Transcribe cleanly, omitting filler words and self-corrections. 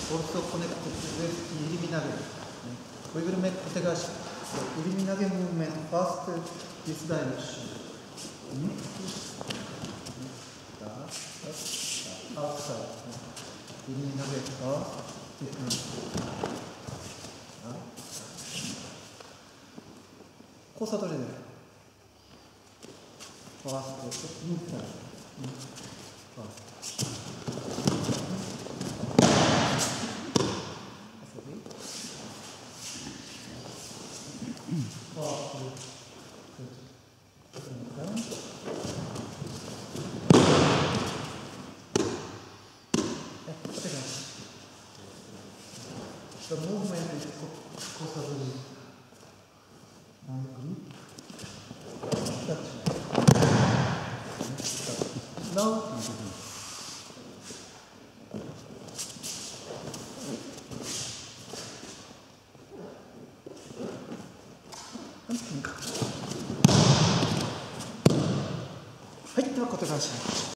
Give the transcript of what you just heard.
also connected with eliminage. We will make kotegashi. So eliminage movement first this direction. Outside. Eliminage first technique. 交差取れない。ファースト、インサイド。ファースト。The movement is possibly nowはい、では小手返し。